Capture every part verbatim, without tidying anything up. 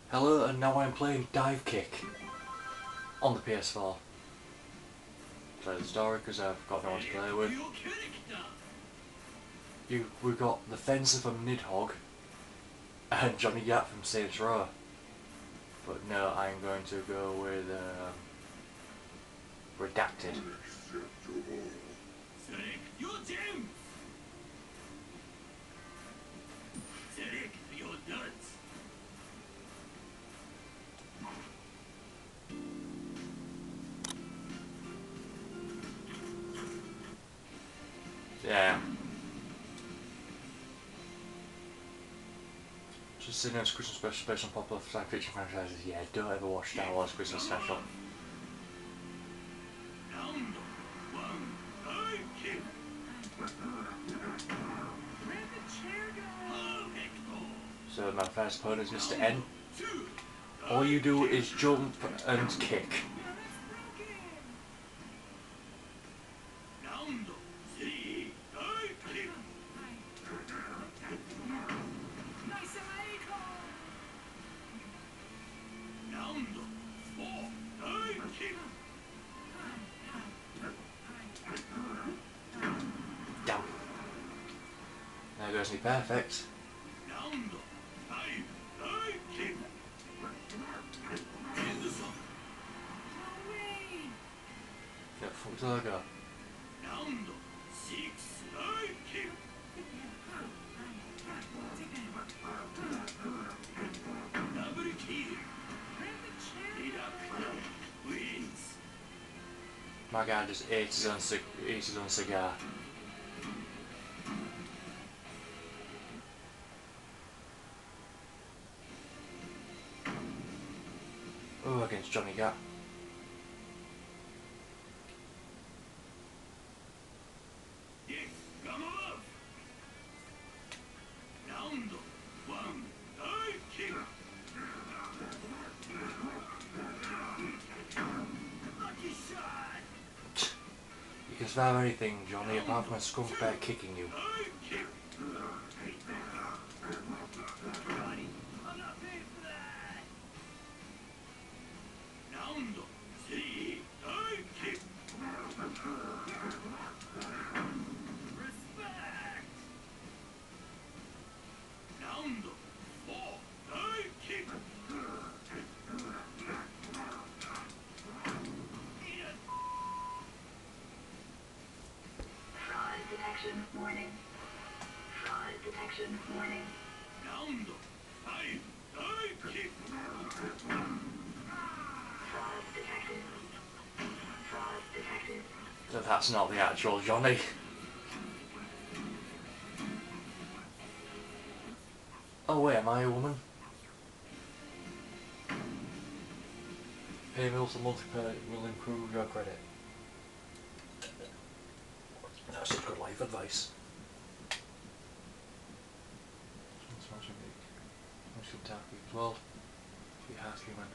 Hello, and now I'm playing Dive Kick on the P S four. Play the story because I've got no one to play with. You, we've got the Fencer from Nidhogg and Johnny Gat from Saints Row. But no, I'm going to go with um, Redacted. Yeah. Just sitting as Christmas special based on popular science fiction franchises. Yeah, don't ever watch Star Wars Christmas special. So my first opponent is Mister N. All you do is jump and kick. Damn. There goes me perfect. Yeah, fuck till I go. My guy just ate his own, cig ate his own cigar. Oh, against Johnny Gat. You can survive anything, Johnny, apart from a skunk bear kicking you. Detection warning. Fraud detection warning. Fraud detected. Fraud detected. So that's not the actual Johnny. Oh wait, am I a woman? Pay bills a multi-pay will improve your credit. That's such good life advice. twelve. Be half human.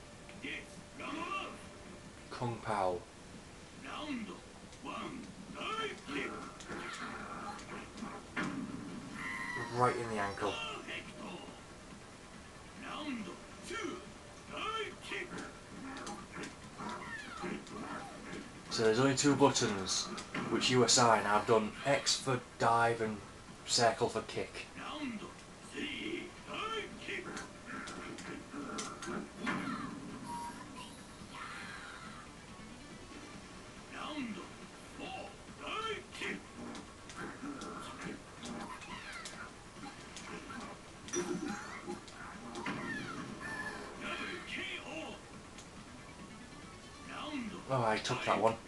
Kung Pao. Right in the ankle. So there's only two buttons which you assign. I've done X for dive and circle for kick. Oh, I took that one.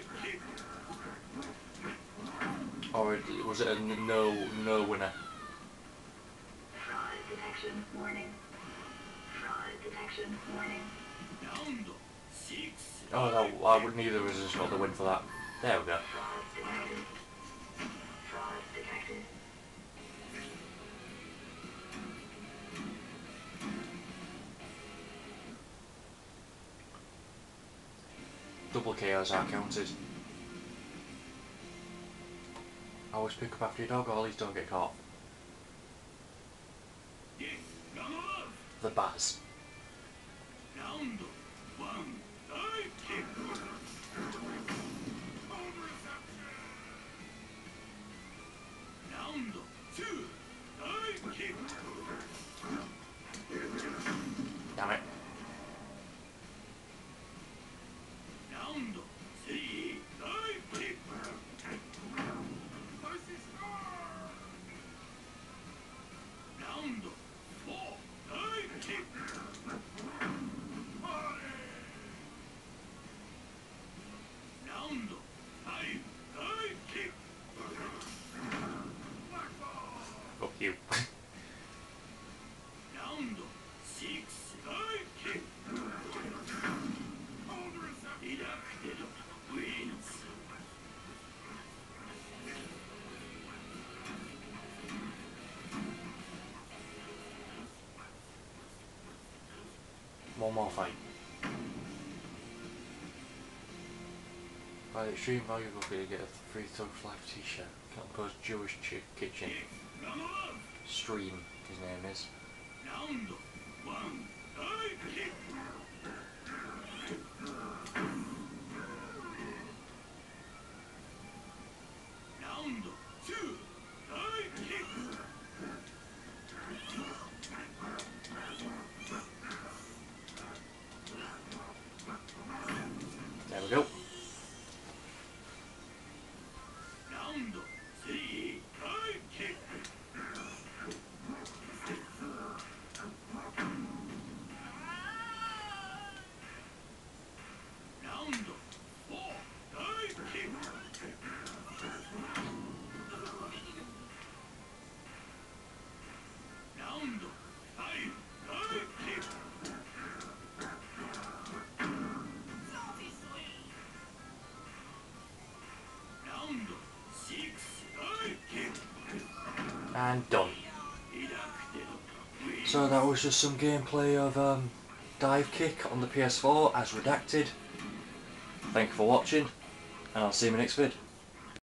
Or was it a no no winner? Fraud detection warning. Fraud detection warning. Oh no, I would neither of us has got the win for that. There we go. Fraud detected. Fraud detected. Double K Os are counted. Always pick up after your dog, or at least don't get caught. The Baz. Damn it. Fuck you. One more fight. By the extreme value of you get a free Thug Life t-shirt. Campos Jewish Ch Kitchen. Stream, his name is. There we go. And done. So that was just some gameplay of um, Dive Kick on the P S four as redacted. Thank you for watching, and I'll see you in my next vid.